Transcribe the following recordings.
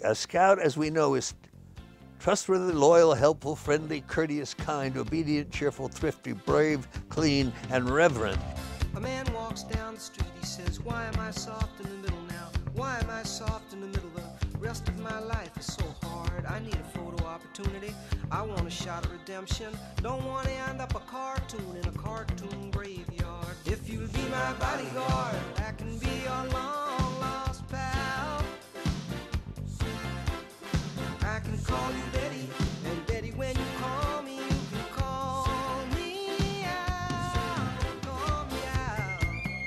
A scout, as we know, is trustworthy, loyal, helpful, friendly, courteous, kind, obedient, cheerful, thrifty, brave, clean, and reverent. A man walks down the street, he says, why am I soft in the middle now? Why am I soft in the middle? The rest of my life is so hard. I need a photo opportunity. I want a shot of redemption. Don't want to end up a cartoon in a cartoon graveyard. If you'll be my bodyguard, I can be your long lost pal. I can call you Betty, and Betty, when you call me, you can call me out. Call me out.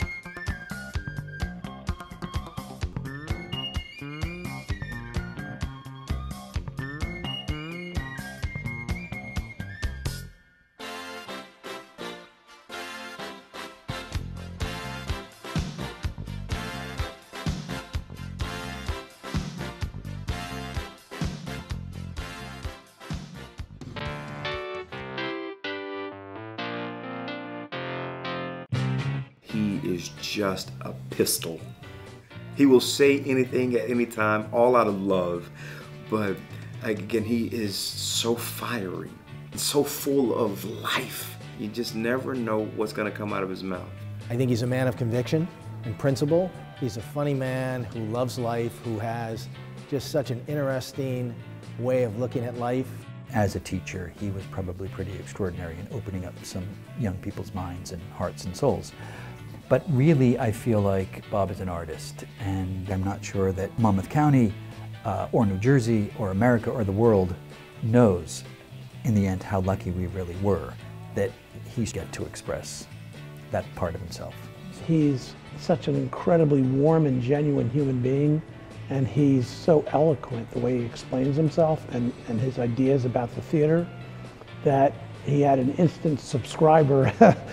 He is just a pistol. He will say anything at any time, all out of love. But again, he is so fiery, so full of life. You just never know what's going to come out of his mouth. I think he's a man of conviction and principle. He's a funny man who loves life, who has just such an interesting way of looking at life. As a teacher, he was probably pretty extraordinary in opening up some young people's minds and hearts and souls. But really, I feel like Bob is an artist, and I'm not sure that Monmouth County or New Jersey or America or the world knows in the end how lucky we really were that he's get to express that part of himself. He's such an incredibly warm and genuine human being, and he's so eloquent the way he explains himself and his ideas about the theater that he had an instant subscriber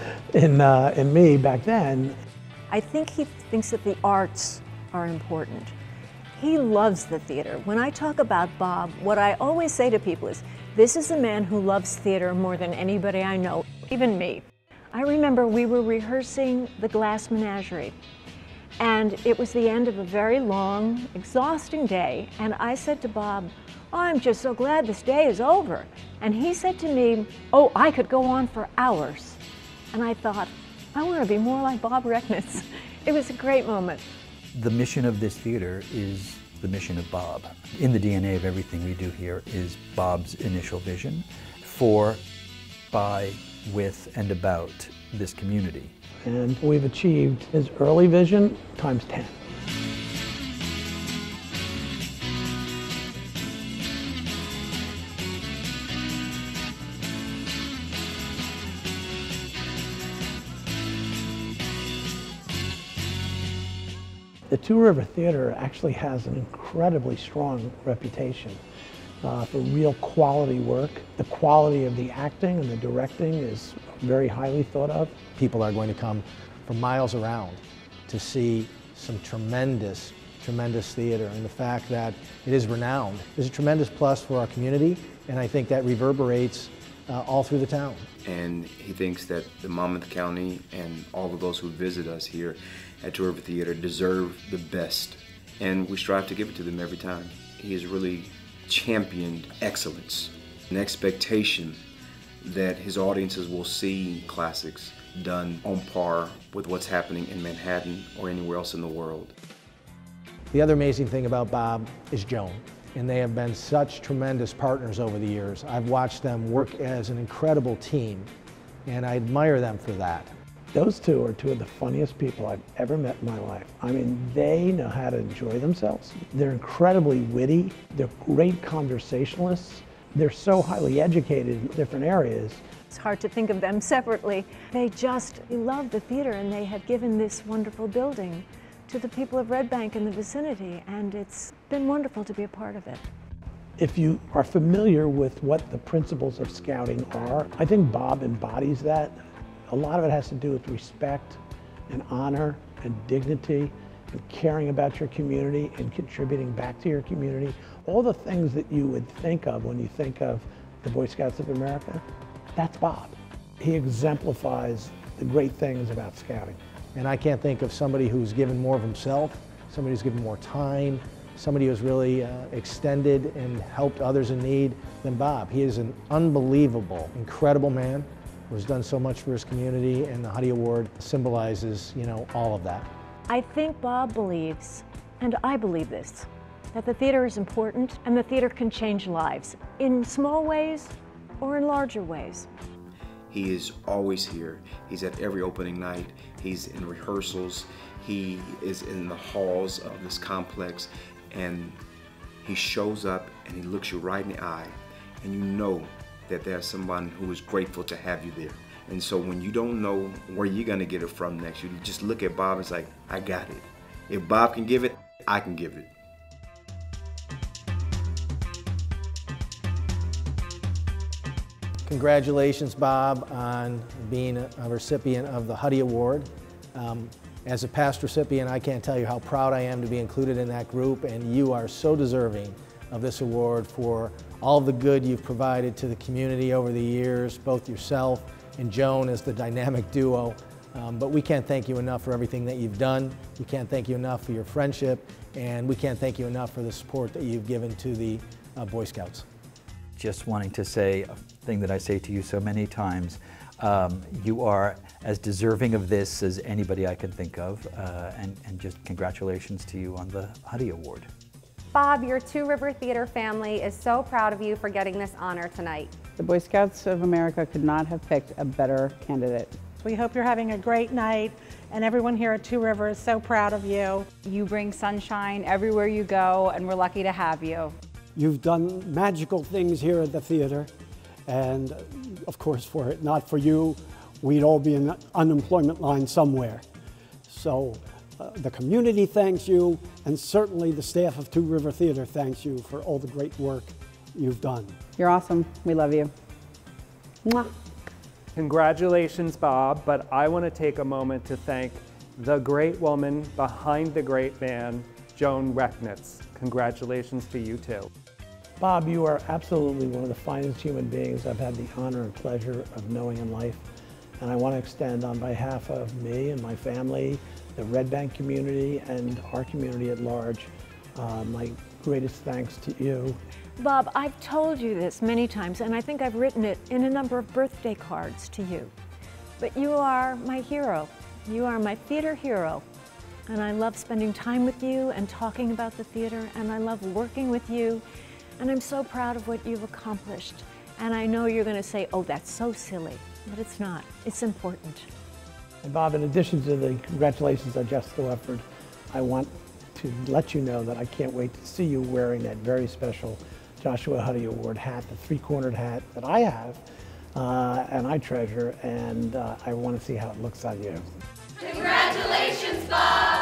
in me back then. I think he thinks that the arts are important. He loves the theater. When I talk about Bob, what I always say to people is, this is a man who loves theater more than anybody I know, even me. I remember we were rehearsing The Glass Menagerie, and it was the end of a very long, exhausting day, and I said to Bob, oh, I'm just so glad this day is over. And he said to me, oh, I could go on for hours. And I thought, I want to be more like Bob Recknitz. It was a great moment. The mission of this theater is the mission of Bob. In the DNA of everything we do here is Bob's initial vision for, by, with, and about this community. And we've achieved his early vision times 10. The Two River Theater actually has an incredibly strong reputation for real quality work. The quality of the acting and the directing is very highly thought of. People are going to come from miles around to see some tremendous, tremendous theater, and the fact that it is renowned is a tremendous plus for our community, and I think that reverberates all through the town. And he thinks that the Monmouth County and all of those who visit us here at Two River Theater deserve the best, and we strive to give it to them every time. He has really championed excellence, an expectation that his audiences will see classics done on par with what's happening in Manhattan or anywhere else in the world. The other amazing thing about Bob is Joan, and they have been such tremendous partners over the years. I've watched them work as an incredible team, and I admire them for that. Those two are two of the funniest people I've ever met in my life. I mean, they know how to enjoy themselves. They're incredibly witty. They're great conversationalists. They're so highly educated in different areas. It's hard to think of them separately. They just love the theater, and they have given this wonderful building to the people of Red Bank and the vicinity, and it's been wonderful to be a part of it. If you are familiar with what the principles of scouting are, I think Bob embodies that. A lot of it has to do with respect and honor and dignity and caring about your community and contributing back to your community. All the things that you would think of when you think of the Boy Scouts of America, that's Bob. He exemplifies the great things about scouting. And I can't think of somebody who's given more of himself, somebody who's given more time, somebody who's really extended and helped others in need than Bob. He is an unbelievable, incredible man who has done so much for his community, and the Huddy Award symbolizes, all of that. I think Bob believes, and I believe this, that the theater is important and the theater can change lives in small ways or in larger ways. He is always here. He's at every opening night. He's in rehearsals. He is in the halls of this complex, and he shows up and he looks you right in the eye, and you know that there's someone who is grateful to have you there. And so when you don't know where you're gonna get it from next, you just look at Bob and it's like, I got it. If Bob can give it, I can give it. Congratulations, Bob, on being a recipient of the Huddy Award. As a past recipient, I can't tell you how proud I am to be included in that group, and you are so deserving of this award for all the good you've provided to the community over the years, both yourself and Joan as the dynamic duo. But we can't thank you enough for everything that you've done. We can't thank you enough for your friendship, and we can't thank you enough for the support that you've given to the Boy Scouts. Just wanting to say a thing that I say to you so many times, you are as deserving of this as anybody I can think of, and just congratulations to you on the Huddy Award. Bob, your Two River Theater family is so proud of you for getting this honor tonight. The Boy Scouts of America could not have picked a better candidate. We hope you're having a great night, and everyone here at Two River is so proud of you. You bring sunshine everywhere you go, and we're lucky to have you. You've done magical things here at the theater, and of course, not for you, we'd all be in the unemployment line somewhere. So the community thanks you, and certainly the staff of Two River Theater thanks you for all the great work you've done. You're awesome. We love you. Mwah. Congratulations, Bob, but I want to take a moment to thank the great woman behind the great man, Joan Rechnitz. Congratulations to you too. Bob, you are absolutely one of the finest human beings I've had the honor and pleasure of knowing in life. And I want to extend on behalf of me and my family, the Red Bank community, and our community at large, my greatest thanks to you. Bob, I've told you this many times, and I think I've written it in a number of birthday cards to you. But you are my hero. You are my theater hero. And I love spending time with you and talking about the theater, and I love working with you. And I'm so proud of what you've accomplished. And I know you're going to say, oh, that's so silly. But it's not. It's important. And Bob, in addition to the congratulations on Jessica Lefford, I want to let you know that I can't wait to see you wearing that very special Joshua Huddy Award hat, the three-cornered hat that I have and I treasure, and I want to see how it looks on you. Congratulations, Bob!